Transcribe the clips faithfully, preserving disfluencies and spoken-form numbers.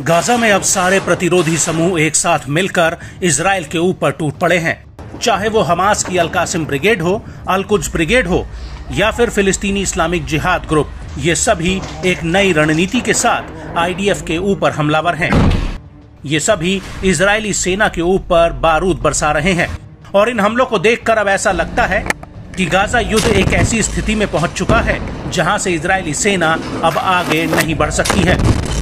Gaza में अब सारे प्रतिरोधी समूह एक साथ मिलकर इजराइल के ऊपर टूट पड़े हैं। चाहे वो हमास की अल कासिम ब्रिगेड हो, अल कुद्स ब्रिगेड हो या फिर फिलिस्तीनी इस्लामिक जिहाद ग्रुप, ये सभी एक नई रणनीति के साथ आई डी एफ के ऊपर हमलावर हैं। ये सभी इजरायली सेना के ऊपर बारूद बरसा रहे हैं और इन हमलों को देखकर अब ऐसा लगता है कि गाजा युद्ध एक ऐसी स्थिति में पहुंच चुका है जहां से इजरायली सेना अब आगे नहीं बढ़ सकती है,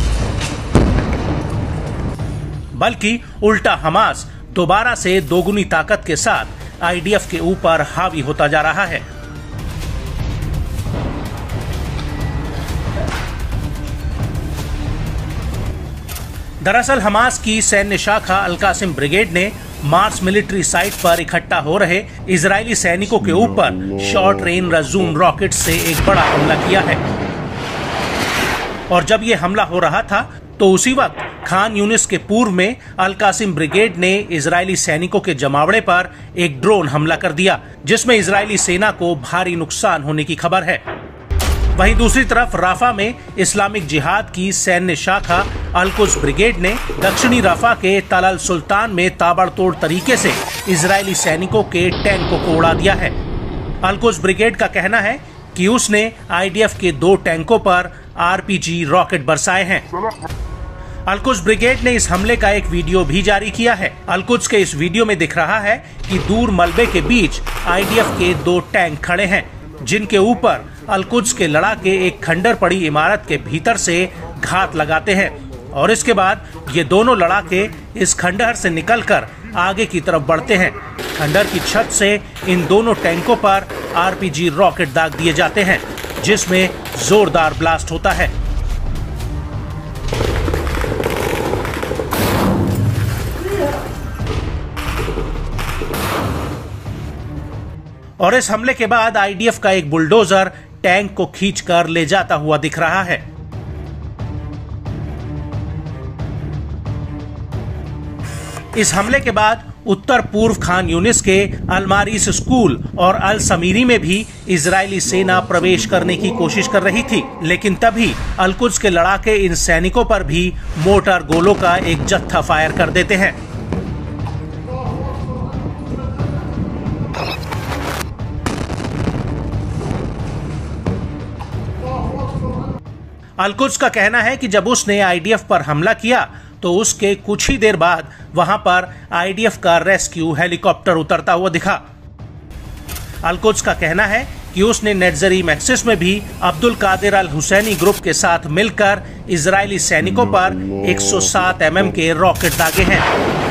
बल्कि उल्टा हमास दोबारा से दोगुनी ताकत के साथ आई डी एफ के ऊपर हावी होता जा रहा है। दरअसल हमास की सैन्य शाखा अल कासिम ब्रिगेड ने मार्स मिलिट्री साइट पर इकट्ठा हो रहे इजरायली सैनिकों के ऊपर शॉर्ट रेंज रजूम रॉकेट से एक बड़ा हमला किया है। और जब ये हमला हो रहा था तो उसी वक्त खान यूनिस के पूर्व में अल कासिम ब्रिगेड ने इजरायली सैनिकों के जमावड़े पर एक ड्रोन हमला कर दिया, जिसमें इजरायली सेना को भारी नुकसान होने की खबर है। वहीं दूसरी तरफ राफा में इस्लामिक जिहाद की सैन्य शाखा अल कुद्स ब्रिगेड ने दक्षिणी राफा के तल अल सुल्तान में ताबड़तोड़ तरीके से इजरायली सैनिकों के टैंकों को उड़ा दिया है। अल कुद्स ब्रिगेड का कहना है कि उसने आई डी एफ के दो टैंकों पर आर पी जी रॉकेट बरसाए हैं। अल कुद्स ब्रिगेड ने इस हमले का एक वीडियो भी जारी किया है। अल कुद्स के इस वीडियो में दिख रहा है कि दूर मलबे के बीच आई डी एफ के दो टैंक खड़े हैं, जिनके ऊपर अल कुद्स के लड़ाके एक खंडर पड़ी इमारत के भीतर से घात लगाते हैं और इसके बाद ये दोनों लड़ाके इस खंडहर से निकलकर आगे की तरफ बढ़ते हैं। खंडहर की छत से इन दोनों टैंकों पर आर पी जी रॉकेट दाग दिए जाते हैं, जिसमें जोरदार ब्लास्ट होता है। और इस हमले के बाद आई डी एफ का एक बुलडोजर टैंक को खींचकर ले जाता हुआ दिख रहा है। इस हमले के बाद उत्तर पूर्व खान यूनिस के अल मारिस स्कूल और अल समीरी में भी इजरायली सेना प्रवेश करने की कोशिश कर रही थी, लेकिन तभी अल कुद्स के लड़ाके इन सैनिकों पर भी मोर्टार गोलों का एक जत्था फायर कर देते हैं। अल कुद्स का कहना है कि जब उसने आई डी एफ पर हमला किया तो उसके कुछ ही देर बाद वहां पर आई डी एफ का रेस्क्यू हेलीकॉप्टर उतरता हुआ दिखा। अल कुद्स का कहना है कि उसने नेट्जरी मैक्सिस में भी Abdul Qadir Al Husseini group के साथ मिलकर इजरायली सैनिकों पर एक सौ सात एम एम के रॉकेट दागे हैं।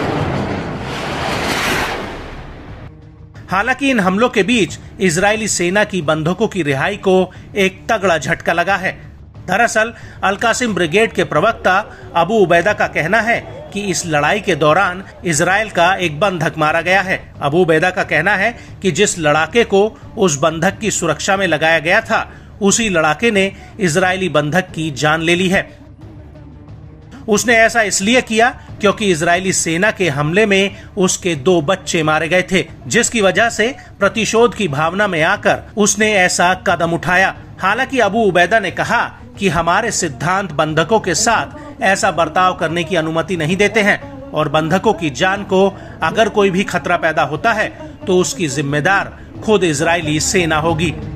हालांकि इन हमलों के बीच इजरायली सेना की बंधकों की रिहाई को एक तगड़ा झटका लगा है। दरअसल अल कासिम ब्रिगेड के प्रवक्ता अबू उबैदा का कहना है कि इस लड़ाई के दौरान इजराइल का एक बंधक मारा गया है। अबू उबैदा का कहना है कि जिस लड़ाके को उस बंधक की सुरक्षा में लगाया गया था, उसी लड़ाके ने इजरायली बंधक की जान ले ली है। उसने ऐसा इसलिए किया क्योंकि इजरायली सेना के हमले में उसके दो बच्चे मारे गए थे, जिसकी वजह से प्रतिशोध की भावना में आकर उसने ऐसा कदम उठाया। हालांकि अबू उबैदा ने कहा कि हमारे सिद्धांत बंधकों के साथ ऐसा बर्ताव करने की अनुमति नहीं देते हैं और बंधकों की जान को अगर कोई भी खतरा पैदा होता है तो उसकी जिम्मेदार खुद इजरायली सेना होगी।